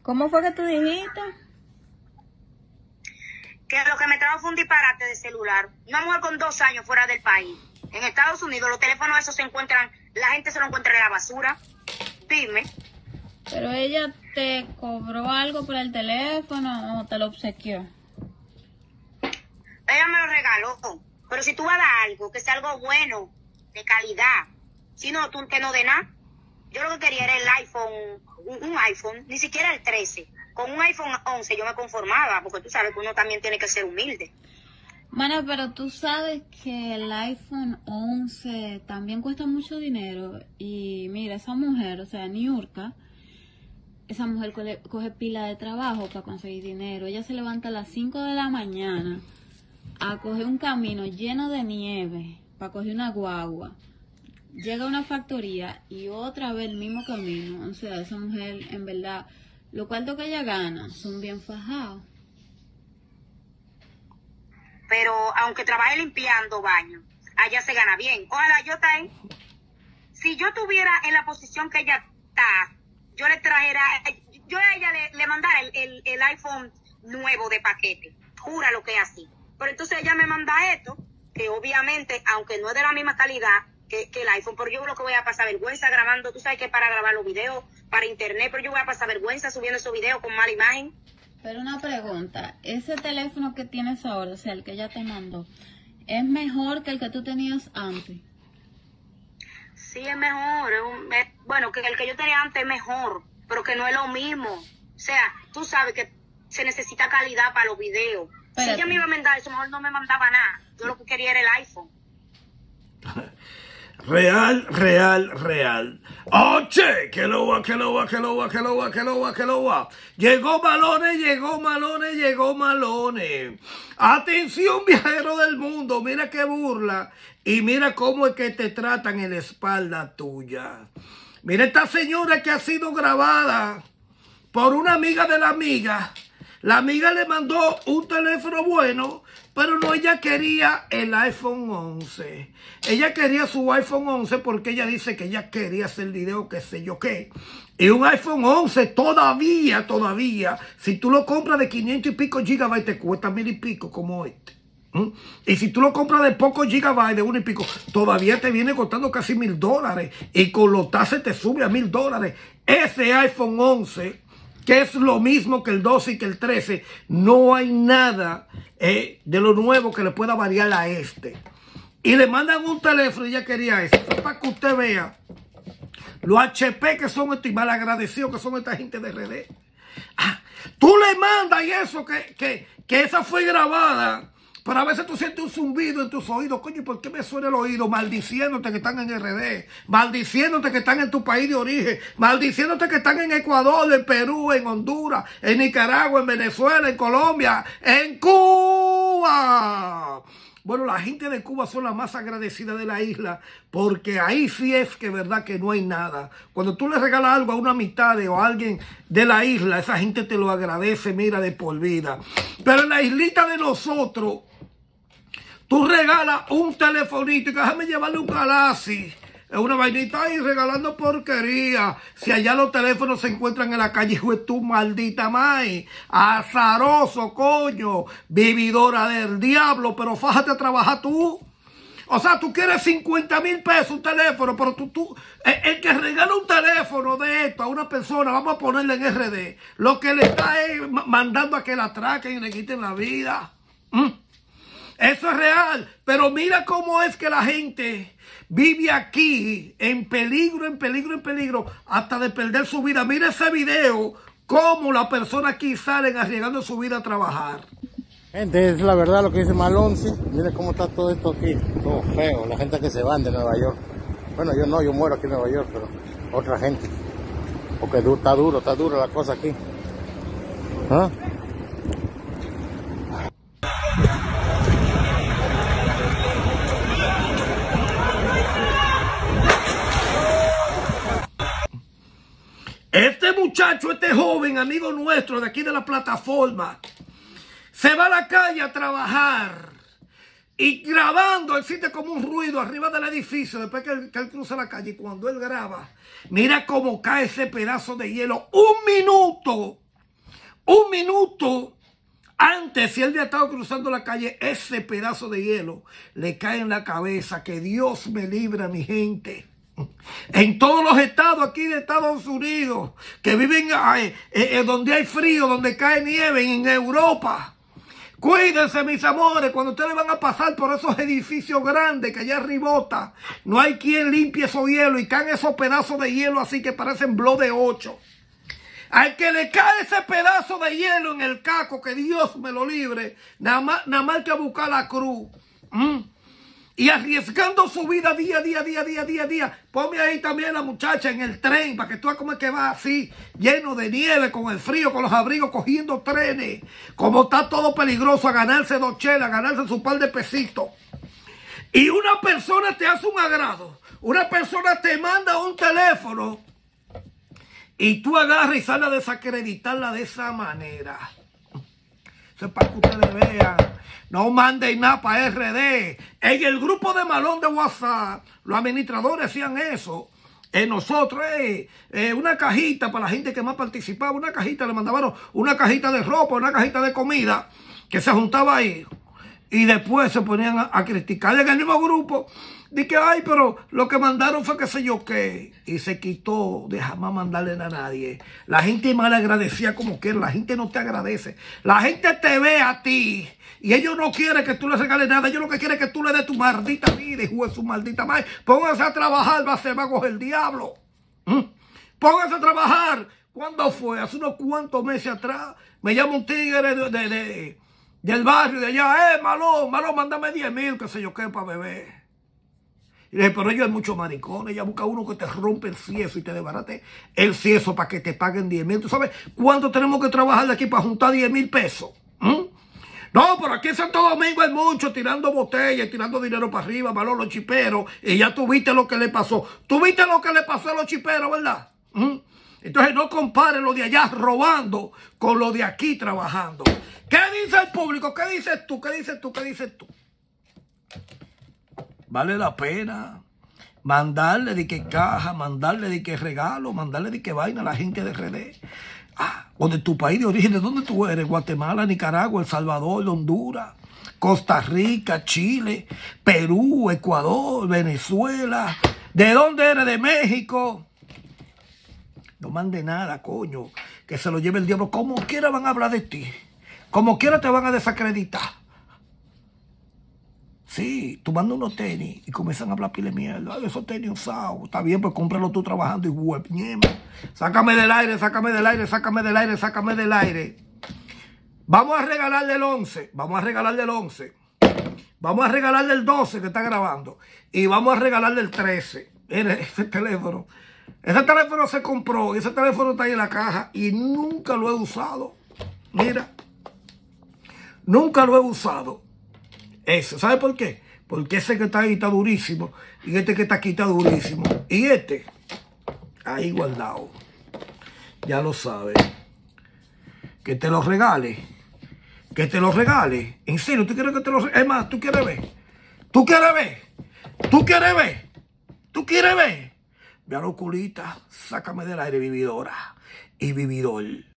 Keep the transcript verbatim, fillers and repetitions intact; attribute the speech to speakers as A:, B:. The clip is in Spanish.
A: ¿Cómo fue que tú dijiste?
B: Que lo que me trajo fue un disparate de celular. Una mujer con dos años fuera del país. En Estados Unidos los teléfonos esos se encuentran, la gente se lo encuentra en la basura. Dime.
A: ¿Pero ella te cobró algo por el teléfono o te lo obsequió?
B: Ella me lo regaló. Pero si tú vas a dar algo, que sea algo bueno, de calidad. Si no, tú que no de nada. Yo lo que quería era el iPhone, un, un iPhone, ni siquiera el trece. Con un iPhone once yo me conformaba, porque tú sabes que uno también tiene que ser humilde.
A: Mana, pero tú sabes que el iPhone once también cuesta mucho dinero. Y mira, esa mujer, o sea, Niurka, esa mujer coge, coge pila de trabajo para conseguir dinero. Ella se levanta a las cinco de la mañana a coger un camino lleno de nieve para coger una guagua. Llega a una factoría y otra vez el mismo camino. O sea, esa mujer, en verdad, los cuartos que ella gana son bien fajados.
B: Pero aunque trabaje limpiando baños, allá se gana bien. Ojalá yo también, si yo estuviera en la posición que ella está, yo le trajera, yo a ella le, le mandara el, el, el iPhone nuevo de paquete. Jura lo que es así. Pero entonces ella me manda esto, que obviamente, aunque no es de la misma calidad que, que el iPhone, pero yo lo que voy a pasar vergüenza grabando, tú sabes que para grabar los videos, para internet, pero yo voy a pasar vergüenza subiendo esos videos con mala imagen.
A: Pero una pregunta, ese teléfono que tienes ahora, o sea, el que ella te mandó, ¿es mejor que el que tú tenías antes?
B: Sí, es mejor, es un, es, bueno, que el que yo tenía antes es mejor, pero que no es lo mismo. O sea, tú sabes que se necesita calidad para los videos. Espérate. Si ella me iba a mandar eso, mejor no me mandaba nada. Yo lo que quería era el iPhone.
C: Real, real, real. Oche, que lo va, que lo va, que lo va, que lo va, que lo va, que lo va. Llegó Malone, llegó Malone, llegó Malone. Atención, viajero del mundo, mira qué burla. Y mira cómo es que te tratan en la espalda tuya. Mira esta señora que ha sido grabada por una amiga de la amiga. La amiga le mandó un teléfono bueno, pero no, ella quería el iPhone once. Ella quería su iPhone once porque ella dice que ella quería hacer video, qué sé yo qué. Y un iPhone once todavía, todavía, si tú lo compras de quinientos y pico gigabytes, te cuesta mil y pico como este. ¿Mm? Y si tú lo compras de pocos gigabytes, de uno y pico, todavía te viene costando casi mil dólares. Y con los taxes te sube a mil dólares. Ese iPhone once, que es lo mismo que el doce y que el trece, no hay nada eh, de lo nuevo que le pueda variar a este. Y le mandan un teléfono y ella quería eso. Eso es para que usted vea los H P que son estos y malagradecidos que son esta gente de R D. Ah, tú le mandas y eso, que, que, que esa fue grabada. Pero a veces tú sientes un zumbido en tus oídos. Coño, ¿por qué me suena el oído? Maldiciéndote que están en R D. Maldiciéndote que están en tu país de origen. Maldiciéndote que están en Ecuador, en Perú, en Honduras, en Nicaragua, en Venezuela, en Colombia, en Cuba. Bueno, la gente de Cuba son las más agradecidas de la isla, porque ahí sí es que verdad que no hay nada. Cuando tú le regalas algo a una amistad o a alguien de la isla, esa gente te lo agradece, mira, de por vida. Pero en la islita de nosotros, tú regalas un telefonito y que déjame llevarle un Galaxy. Es una vainita ahí regalando porquería. Si allá los teléfonos se encuentran en la calle, pues tu maldita madre. Azaroso, coño. Vividora del diablo, pero fájate a trabajar tú. O sea, tú quieres cincuenta mil pesos un teléfono, pero tú, tú, el, el que regala un teléfono de esto a una persona, vamos a ponerle en R D, lo que le está es mandando a que la atraquen y le quiten la vida. ¿Mm? Eso es real, pero mira cómo es que la gente vive aquí en peligro, en peligro, en peligro, hasta de perder su vida. Mira ese video, cómo las personas aquí salen arriesgando su vida a trabajar.
D: Gente, es la verdad lo que dice Malone, sí. Mira cómo está todo esto aquí, todo feo, la gente que se van de Nueva York. Bueno, yo no, yo muero aquí en Nueva York, pero otra gente. Porque está duro, está duro la cosa aquí. ¿Ah?
C: Este muchacho, este joven, amigo nuestro de aquí de la plataforma, se va a la calle a trabajar y grabando, él siente como un ruido arriba del edificio después que él, que él cruza la calle. Y cuando él graba, mira cómo cae ese pedazo de hielo. Un minuto Un minuto antes, si él había estado cruzando la calle, ese pedazo de hielo le cae en la cabeza. Que Dios me libre a mi gente. En todos los estados aquí de Estados Unidos, que viven eh, eh, donde hay frío, donde cae nieve, en Europa. Cuídense, mis amores, cuando ustedes van a pasar por esos edificios grandes que allá arribota, no hay quien limpie esos hielos y caen esos pedazos de hielo así que parecen bloques de ocho. Al que le cae ese pedazo de hielo en el caco, que Dios me lo libre, nada más, nada más que buscar la cruz. ¿Mm? Y arriesgando su vida día, día, día, día, día, día. Ponme ahí también la muchacha en el tren para que tú veas cómo es que va así, lleno de nieve, con el frío, con los abrigos, cogiendo trenes. Como está todo peligroso, a ganarse dos chelas, a ganarse su par de pesitos. Y una persona te hace un agrado. Una persona te manda un teléfono y tú agarras y sales a desacreditarla de esa manera. Eso es para que ustedes vean. No manden nada para R D. En el grupo de Malón de WhatsApp, los administradores hacían eso. En nosotros, eh, eh, una cajita para la gente que más participaba, una cajita, le mandaban una cajita de ropa, una cajita de comida, que se juntaba ahí. Y después se ponían a, a criticar en el mismo grupo. Dije que, ay, pero lo que mandaron fue que sé yo qué. Y se quitó de jamás mandarle a nadie. La gente mal agradecía como quiera. La gente no te agradece. La gente te ve a ti. Y ellos no quieren que tú les regales nada. Ellos lo que quieren es que tú le des tu maldita vida, hijo de su maldita madre. Pónganse a trabajar, va a ser vagos el diablo. ¿Mm? Pónganse a trabajar. ¿Cuándo fue? Hace unos cuantos meses atrás. Me llama un tigre de, de, de, del barrio de allá. Eh, Malón, Malón, mándame diez mil, que sé yo qué, para beber. Y le dije, pero ellos hay muchos maricones. Ella busca uno que te rompe el cieso y te desbarate el cieso para que te paguen diez mil. ¿Tú sabes cuánto tenemos que trabajar de aquí para juntar diez mil pesos? ¿Mm? No, pero aquí en Santo Domingo hay muchos tirando botellas, tirando dinero para arriba, Malón, los chiperos. Y ya tuviste lo que le pasó. Tuviste lo que le pasó a los chiperos, ¿verdad? ¿Mm? Entonces no compares lo de allá robando con lo de aquí trabajando. ¿Qué dice el público? ¿Qué dices tú? ¿Qué dices tú? ¿Qué dices tú? Vale la pena mandarle de qué caja, mandarle de qué regalo, mandarle de qué vaina a la gente de R D. Ah, o de tu país de origen, ¿de dónde tú eres? Guatemala, Nicaragua, El Salvador, Honduras, Costa Rica, Chile, Perú, Ecuador, Venezuela. ¿De dónde eres? De México. No mande nada, coño, que se lo lleve el diablo. Como quiera van a hablar de ti. Como quiera te van a desacreditar. Sí, tú mandas unos tenis y comienzan a hablar pile de mierda. Ay, esos tenis usados. Está bien, pues cómpralo tú trabajando y web. Sácame del aire, sácame del aire, sácame del aire, sácame del aire. Vamos a regalarle el once. Vamos a regalarle el once. Vamos a regalarle el doce que está grabando. Y vamos a regalarle el trece. Mire, ese teléfono. Ese teléfono se compró. Y ese teléfono está ahí en la caja. Y nunca lo he usado. Mira. Nunca lo he usado. Ese, ¿sabe por qué? Porque ese que está ahí está durísimo. Y este que está aquí está durísimo. Y este, ahí guardado. Ya lo sabe. Que te lo regale. Que te lo regale. En serio, ¿tú quieres que te lo regale? Es más, ¿tú quieres ver? ¿Tú quieres ver? ¿Tú quieres ver? ¿Tú quieres ver? Ve a la oculita. Sácame del aire, vividora y vividor.